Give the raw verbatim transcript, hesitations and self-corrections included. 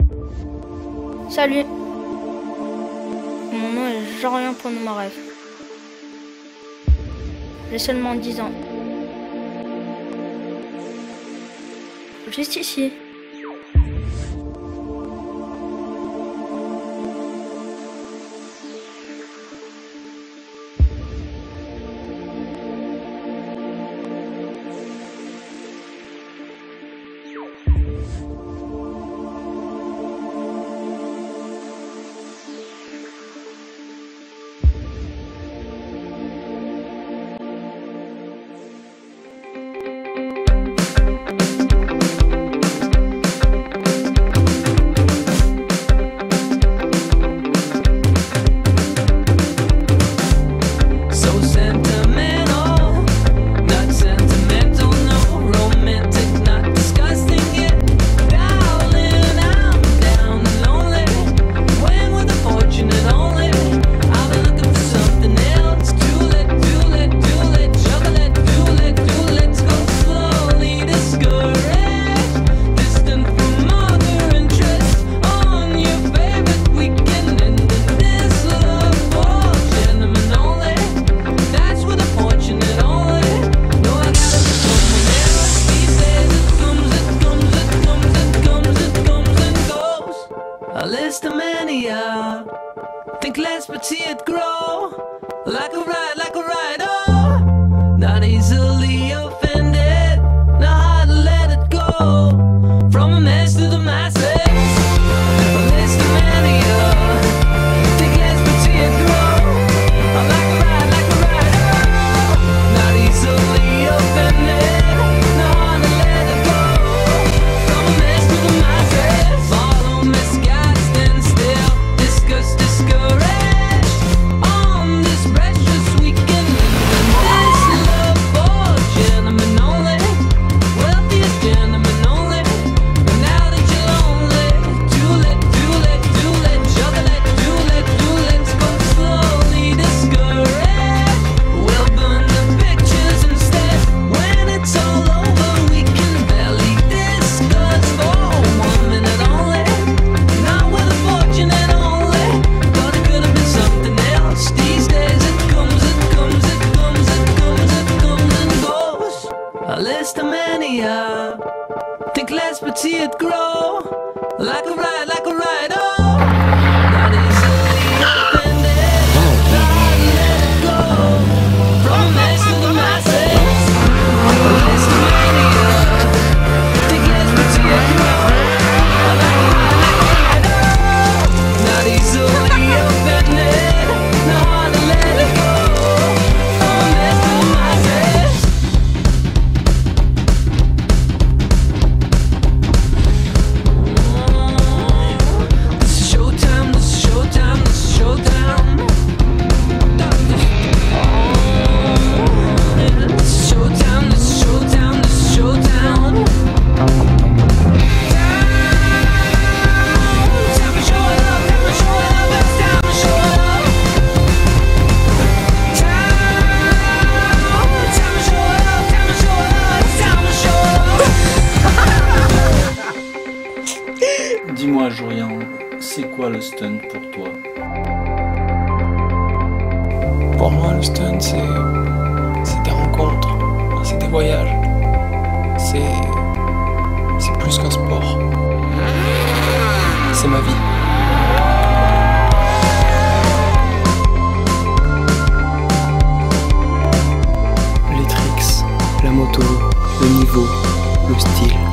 Salut. Mon nom est Jorien Ponomarev. J'ai seulement dix ans. Juste ici. Think less but see it grow. Like a ride, like a ride, oh. Not easily offended. Know how to let it go. From a mess to the masses. A list of many, oh. Think less but see it grow. Like a ride, like a ride, oh. Not easily offended. Know how to let it go. From a mess to the masses. Follow misguided, stand still. Discuss, discouraged. On this precious weekend. This love for gentlemen only. Wealthiest gentlemen only. But now that you're lonely, too late, too late, too late. Juggle it, too late, too late. Go slowly, discouraged. We'll burn the pictures instead. When it's all over, we can barely discuss for one minute only. Not with a fortune and only. Thought it could have been something else. These days it comes, it comes, it comes, it comes, it comes and goes. A list of many, uh, think less but see it grow. Like a ride, like a ride, oh. Not easily offended. Try to let it go. From a mess to the masses. A list of many, uh, think less but see it grow. Like a ride, like a ride, oh. Not easily offended. Know how to let it go. From a mess to the masses. This is showtime, this is showtime, this is showtime. This is showtime, this is showtime, this is showtime. Time to show it up, time to show it up, it's time to show it up. Time, time to show it up, time to show it up, it's time to show it up. Dis-moi, Jorien, c'est quoi le stunt pour toi? Pour moi, le stunt, c'est c'est des rencontres, c'est des voyages, c'est c'est plus qu'un sport. C'est ma vie. Les tricks, la moto, le niveau, le style.